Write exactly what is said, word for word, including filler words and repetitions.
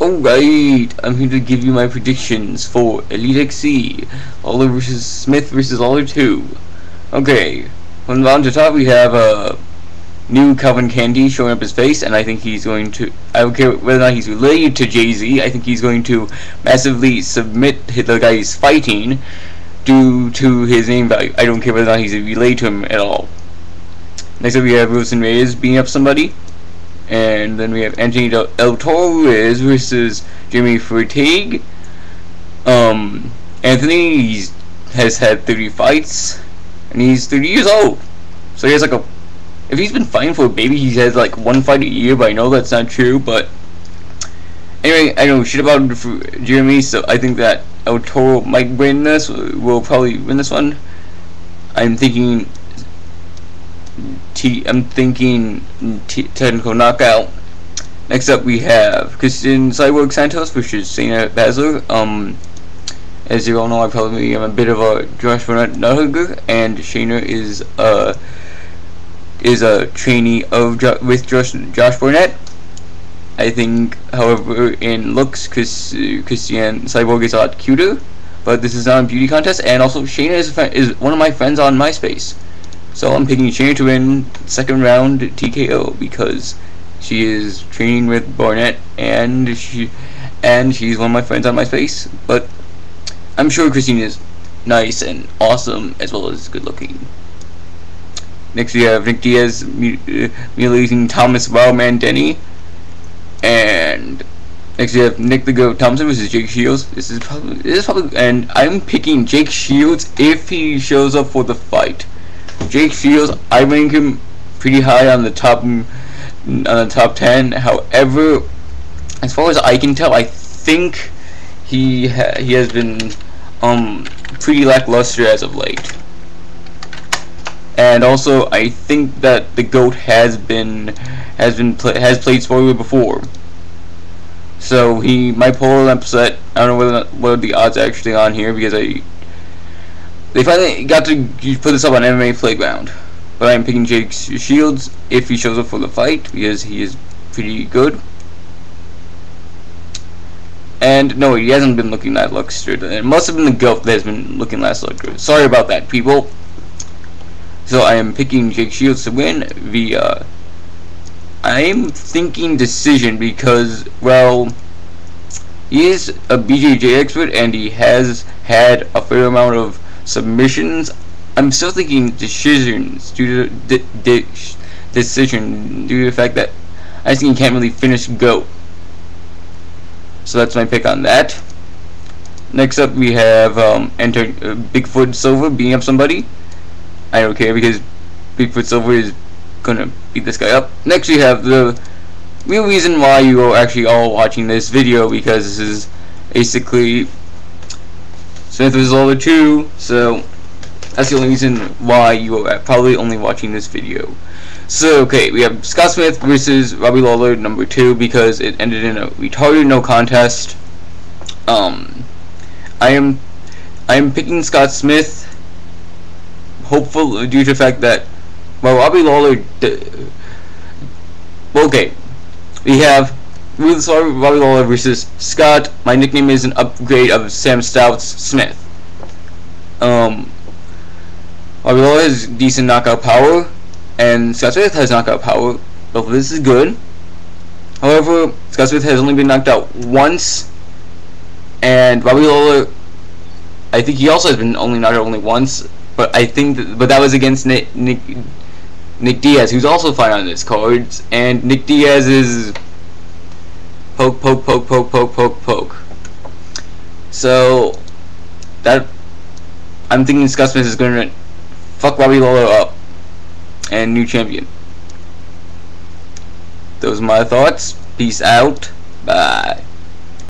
Alright, I'm here to give you my predictions for Elite X C, Lawler versus Smith versus Lawler two. Okay, from the bottom to top we have a uh, new Calvin Candy showing up his face, and I think he's going to, I don't care whether or not he's related to Jay-Z, I think he's going to massively submit the guy he's fighting due to his name value. I don't care whether or not he's related to him at all. Next up we have Wilson Reyes beating up somebody. And then we have Anthony El Torres versus Jimmy Fertig. Um, Anthony he's, has had thirty fights, and he's thirty years old. So he has like a, if he's been fighting for a baby, he has like one fight a year. But I know that's not true. But anyway, I know shit about Jeremy, so I think that El Toro might win this. Will probably win this one. I'm thinking. T I'm thinking t technical knockout. Next up we have Christian Cyborg Santos versus Shayna Baszler. Um, as you all know, I probably am a bit of a Josh Barnett nuthugger, and Shayna is uh is a trainee of jo with Josh Josh Barnett. I think, however, in looks, Chris, uh, Christian Cyborg is a lot cuter, but this is not a beauty contest, and also Shayna is a is one of my friends on MySpace. So I'm picking Shayna to win second round T K O because she is training with Barnett, and she and she's one of my friends on MySpace. But I'm sure Christine is nice and awesome as well as good looking. Next we have Nick Diaz mutilating Thomas Wildman Denny, and next we have Nick the Goat Thompson versus Jake Shields. This is probably this is probably and I'm picking Jake Shields if he shows up for the fight. Jake Shields, I rank him pretty high on the top on the top ten. However, as far as I can tell, I think he ha he has been um pretty lackluster as of late. And also, I think that the GOAT has been has been pl has played spoiler before, so he might pull an upset. I don't know whether what the odds are actually on here because I. They finally got to put this up on M M A Playground, but I'm picking Jake Shields if he shows up for the fight because he is pretty good. And no, he hasn't been looking that luster. It must have been the GOAT that has been looking last luster. Sorry about that, people. So I am picking Jake Shields to win via. I'm thinking decision because, well, he is a B J J expert and he has had a fair amount of submissions. I'm still thinking decisions due to de de decision due to the fact that I think he can't really finish GOAT. So that's my pick on that. Next up we have um, enter uh, Bigfoot Silver beating up somebody. I don't care because Bigfoot Silver is gonna beat this guy up. Next we have the real reason why you are actually all watching this video, because this is basically Smith versus Lawler two, so that's the only reason why you are probably only watching this video. So, okay, we have Scott Smith versus Robbie Lawler number two because it ended in a retarded no contest. Um, I am, I am picking Scott Smith, hopeful due to the fact that, well, Robbie Lawler. Okay, we have. Sorry, Robbie Lawler versus Scott. My nickname is an upgrade of Sam Stout's Smith. Um, Robbie Lawler has decent knockout power, and Scott Smith has knockout power. Both of this is good. However, Scott Smith has only been knocked out once, and Robbie Lawler, I think he also has been only knocked out only once. But I think, that, but that was against Nick, Nick Nick Diaz, who's also fine on this card, and Nick Diaz is. Poke, poke, poke, poke, poke, poke, poke. So, that, I'm thinking Scott Smith is going to fuck Robbie Lawler up, and new champion. Those are my thoughts. Peace out. Bye.